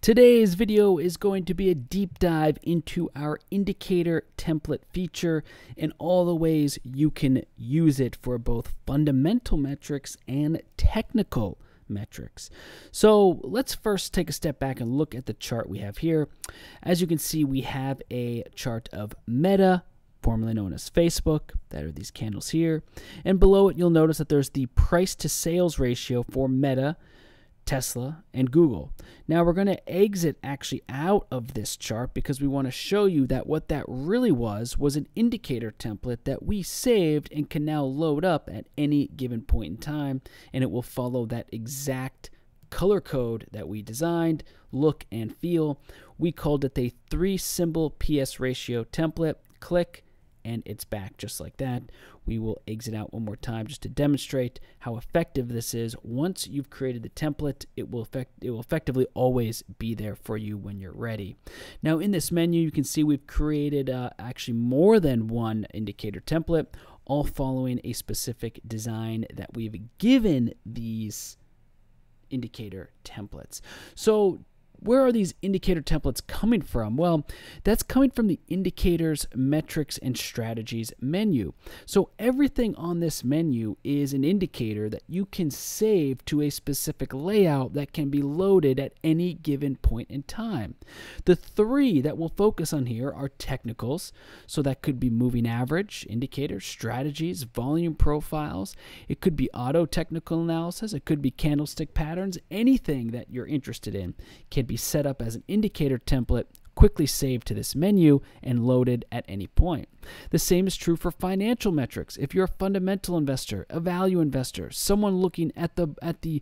Today's video is going to be a deep dive into our indicator template feature and all the ways you can use it for both fundamental metrics and technical metrics. So let's first take a step back and look at the chart we have here. As you can see, we have a chart of Meta, formerly known as Facebook. That are these candles here. And below it, you'll notice that there's the price to sales ratio for Meta, Tesla, and Google. Now we're going to exit actually out of this chart because we want to show you that what that really was an indicator template that we saved and can now load up at any given point in time, and it will follow that exact color code that we designed, look and feel. We called it a 3-symbol PS ratio template. Click and it's back just like that. We will exit out one more time just to demonstrate how effective this is. Once you've created the template, it will effectively always be there for you when you're ready. Now in this menu, you can see we've created actually more than one indicator template, all following a specific design that we've given these indicator templates. So where are these indicator templates coming from? Well, that's coming from the Indicators, Metrics, and Strategies menu. So everything on this menu is an indicator that you can save to a specific layout that can be loaded at any given point in time. The three that we'll focus on here are technicals. So that could be moving average, indicators, strategies, volume profiles. It could be auto technical analysis. It could be candlestick patterns. Anything that you're interested in can be set up as an indicator template, quickly saved to this menu, and loaded at any point. The same is true for financial metrics. If you're a fundamental investor, a value investor, someone looking at the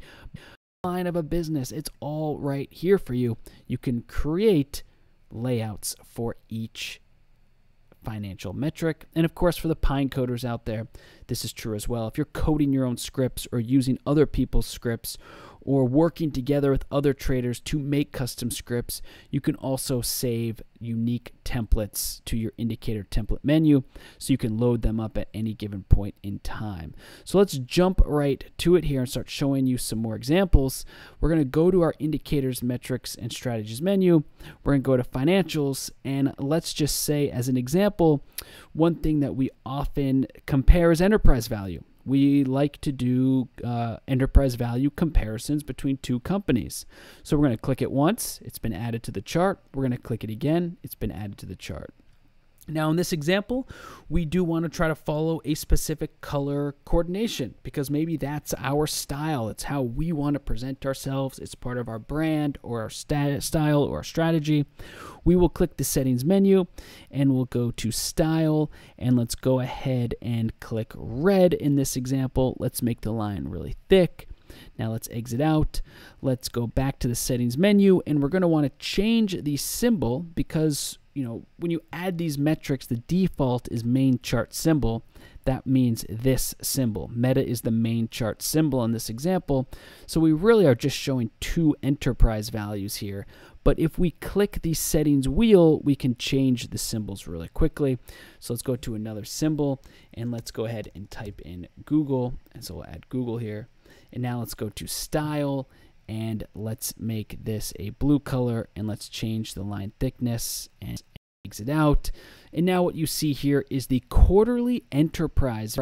line of a business, it's all right here for you. You can create layouts for each financial metric. And of course, for the pine coders out there, this is true as well. If you're coding your own scripts or using other people's scripts or working together with other traders to make custom scripts, you can also save unique templates to your indicator template menu so you can load them up at any given point in time. So let's jump right to it here and start showing you some more examples. We're going to go to our Indicators, Metrics, and Strategies menu. We're going to go to Financials, and let's just say as an example, one thing that we often compare is enterprise value. We like to do enterprise value comparisons between two companies. So we're going to click it once. It's been added to the chart. We're going to click it again. It's been added to the chart. Now in this example, we do want to try to follow a specific color coordination because maybe that's our style. It's how we want to present ourselves. It's part of our brand or our style or our strategy. We will click the settings menu and we'll go to style, and let's go ahead and click red in this example. Let's make the line really thick. Now let's exit out. Let's go back to the settings menu, and we're going to want to change the symbol because when you add these metrics, the default is main chart symbol. That means this symbol. Meta is the main chart symbol in this example. So we really are just showing two enterprise values here. But if we click the settings wheel, we can change the symbols really quickly. So let's go to another symbol, and let's go ahead and type in Google. And so we'll add Google here. And now let's go to style, and let's make this a blue color, and let's change the line thickness and exit out. And now what you see here is the quarterly enterprise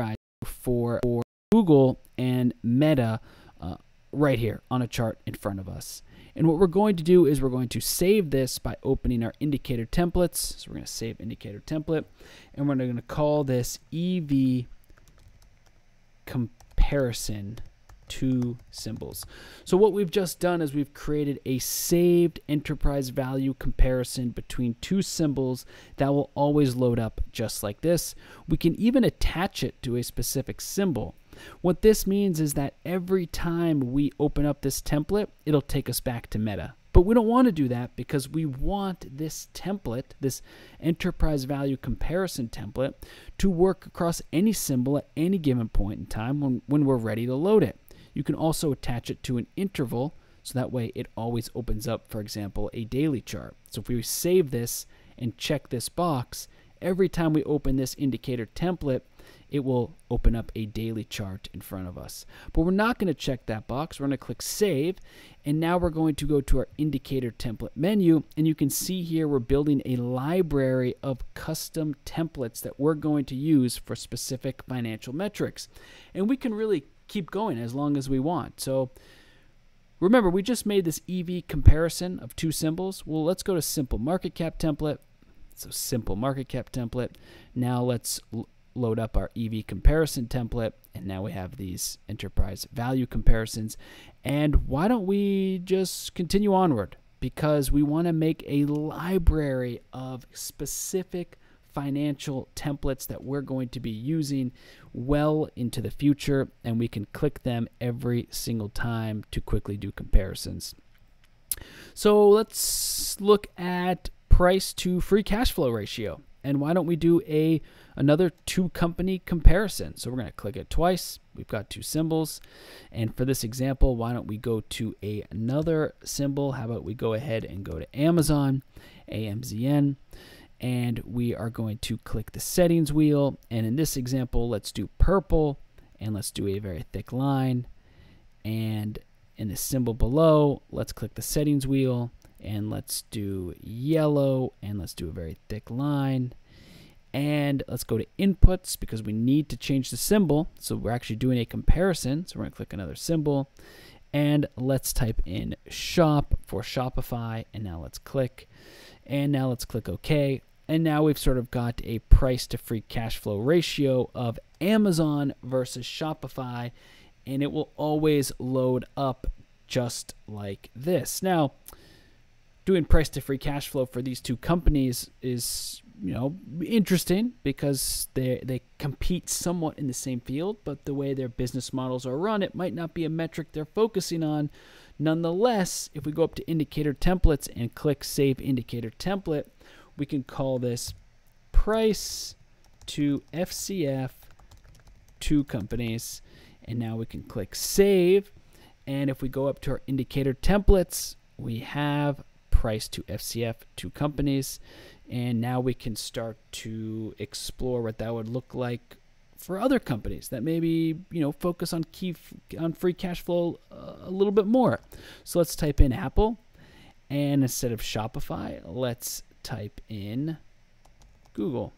for Google and Meta right here on a chart in front of us. And what we're going to do is we're going to save this by opening our indicator templates. So we're going to save indicator template, and we're going to call this EV comparison. Two symbols. So what we've just done is we've created a saved enterprise value comparison between two symbols that will always load up just like this. We can even attach it to a specific symbol. What this means is that every time we open up this template, it'll take us back to Meta. But we don't want to do that because we want this template, this enterprise value comparison template, to work across any symbol at any given point in time when we're ready to load it. You can also attach it to an interval, so that way it always opens up, for example, a daily chart. So if we save this and check this box, every time we open this indicator template, it will open up a daily chart in front of us. But we're not going to check that box. We're going to click Save, and now we're going to go to our indicator template menu, and you can see here we're building a library of custom templates that we're going to use for specific financial metrics. And we can really keep going as long as we want. So remember, we just made this EV comparison of two symbols. Well, let's go to Simple Market Cap Template. So Simple Market Cap Template. Now let's load up our EV comparison template, and now we have these enterprise value comparisons. And why don't we just continue onward? Because we want to make a library of specific financial templates that we're going to be using well into the future, and we can click them every single time to quickly do comparisons. So let's look at price to free cash flow ratio. And why don't we do another two company comparison? So we're going to click it twice. We've got two symbols. And for this example, why don't we go to another symbol? How about we go ahead and go to Amazon, AMZN, and we are going to click the settings wheel. And in this example, let's do purple, and let's do a very thick line. And in the symbol below, let's click the settings wheel, and let's do yellow, and let's do a very thick line. And let's go to inputs because we need to change the symbol. So we're actually doing a comparison. So we're going to click another symbol, and let's type in shop for Shopify. And now let's click, and now let's click OK. And now we've sort of got a price to free cash flow ratio of Amazon versus Shopify, and it will always load up just like this. Now, doing price to free cash flow for these two companies is, interesting because they compete somewhat in the same field, but the way their business models are run, it might not be a metric they're focusing on. Nonetheless, if we go up to indicator templates and click Save Indicator Template, we can call this price to FCF two companies, and now we can click Save. And if we go up to our indicator templates, we have price to FCF two companies, and now we can start to explore what that would look like for other companies that maybe focus on free cash flow a little bit more. So let's type in Apple, and instead of Shopify, let's type in Google.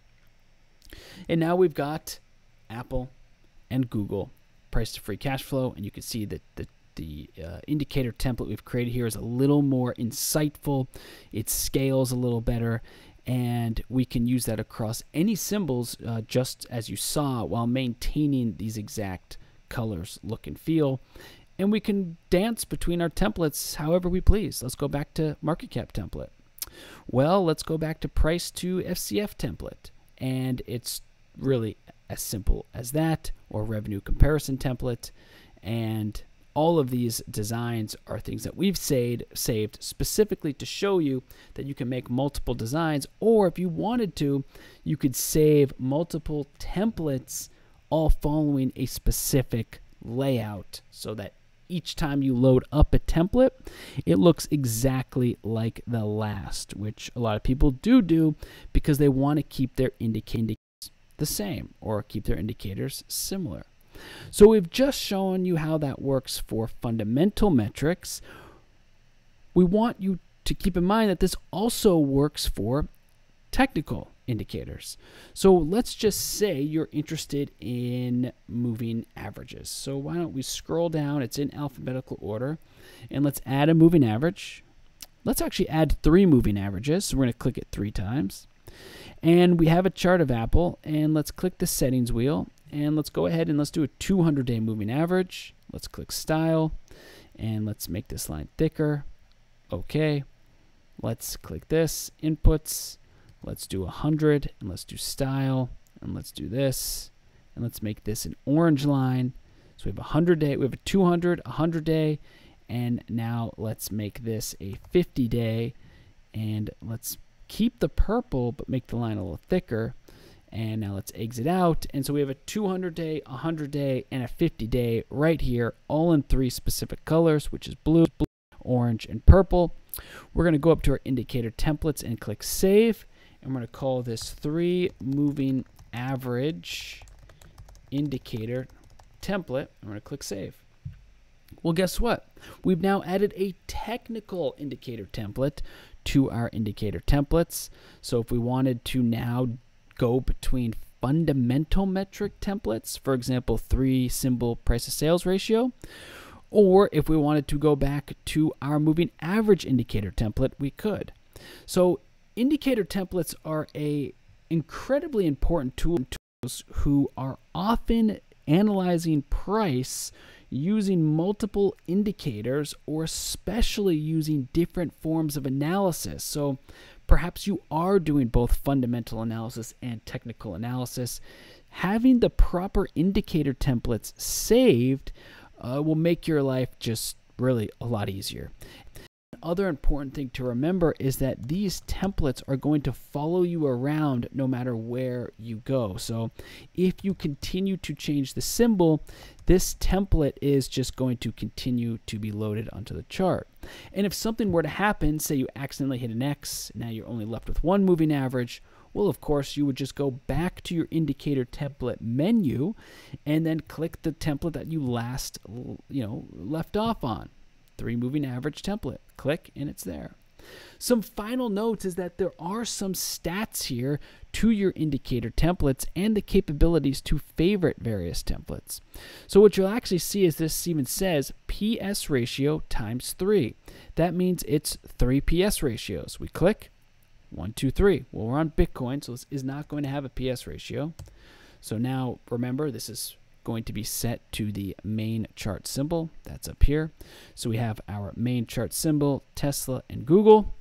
And now we've got Apple and Google price to free cash flow, and you can see that the indicator template we've created here is a little more insightful. It scales a little better, and we can use that across any symbols just as you saw, while maintaining these exact colors, look, and feel. And we can dance between our templates however we please. Let's go back to market cap template. Well, let's go back to price to FCF template, and it's really as simple as that, or revenue comparison template. And all of these designs are things that we've saved specifically to show you that you can make multiple designs, or if you wanted to, you could save multiple templates all following a specific layout so that each time you load up a template, it looks exactly like the last, which a lot of people do because they want to keep their indicators the same or keep their indicators similar. So we've just shown you how that works for fundamental metrics. We want you to keep in mind that this also works for technical indicators. So let's just say you're interested in moving averages. So why don't we scroll down, it's in alphabetical order, and let's add a moving average. Let's actually add 3 moving averages. So we're going to click it 3 times. And we have a chart of Apple, and let's click the settings wheel, and let's go ahead and let's do a 200-day moving average. Let's click Style, and let's make this line thicker. Okay. Let's click this, Inputs. Let's do 100, and let's do Style, and let's do this, and let's make this an orange line. So we have 100-day, we have a 200, 100-day, and now let's make this a 50-day, and let's keep the purple but make the line a little thicker. And now let's exit out, and so we have a 200-day, 100-day, and a 50-day right here, all in 3 specific colors, which is blue, orange, and purple. We're going to go up to our indicator templates and click Save, and we're going to call this 3 moving average, indicator template. I'm going to click Save. Well, guess what? We've now added a technical indicator template to our indicator templates. So if we wanted to now go between fundamental metric templates, for example, 3-symbol price to sales ratio, or if we wanted to go back to our moving average indicator template, we could. So indicator templates are a incredibly important tool to those who are often analyzing price using multiple indicators, or especially using different forms of analysis. So perhaps you are doing both fundamental analysis and technical analysis. Having the proper indicator templates saved will make your life just really a lot easier. Other important thing to remember is that these templates are going to follow you around no matter where you go. So if you continue to change the symbol, this template is just going to continue to be loaded onto the chart. And if something were to happen, say you accidentally hit an X, now you're only left with one moving average, well, of course, you would just go back to your indicator template menu and then click the template that you last, left off on. 3 moving average template. Click and it's there. Some final notes is that there are some stats here to your indicator templates and the capabilities to favorite various templates. So what you'll actually see is this even says PS ratio times 3. That means it's 3 PS ratios. We click 1, 2, 3. Well, we're on Bitcoin, so this is not going to have a PS ratio. So now remember, this is going to be set to the main chart symbol. That's up here. So we have our main chart symbol, Tesla and Google.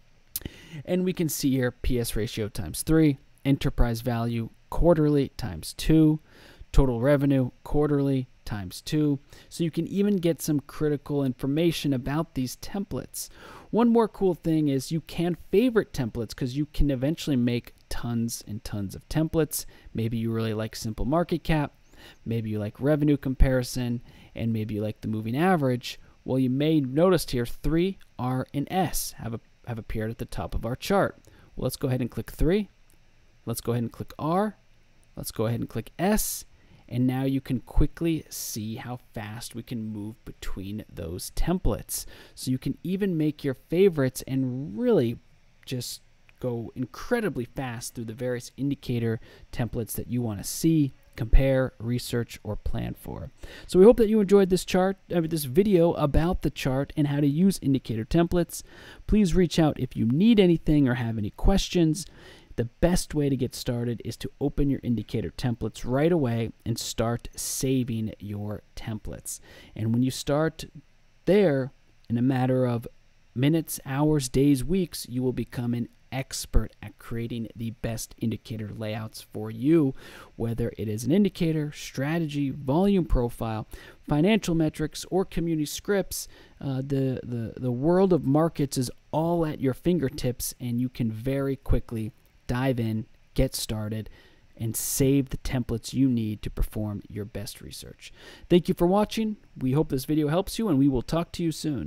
And we can see here PS ratio times 3, enterprise value quarterly times 2, total revenue quarterly times 2. So you can even get some critical information about these templates. One more cool thing is you can favorite templates because you can eventually make tons and tons of templates. Maybe you really like simple market cap. Maybe you like revenue comparison, and maybe you like the moving average. Well, you may notice here 3, R, and S have appeared at the top of our chart. Well, let's go ahead and click 3. Let's go ahead and click R. Let's go ahead and click S. And now you can quickly see how fast we can move between those templates. So you can even make your favorites and really just go incredibly fast through the various indicator templates that you want to see, compare, research, or plan for. So we hope that you enjoyed this this video about the chart and how to use indicator templates. Please reach out if you need anything or have any questions. The best way to get started is to open your indicator templates right away and start saving your templates. And when you start there, in a matter of minutes, hours, days, weeks, you will become an expert at creating the best indicator layouts for you, whether it is an indicator, strategy, volume profile, financial metrics, or community scripts. The world of markets is all at your fingertips, and you can very quickly dive in, get started, and save the templates you need to perform your best research. Thank you for watching. We hope this video helps you, and we will talk to you soon.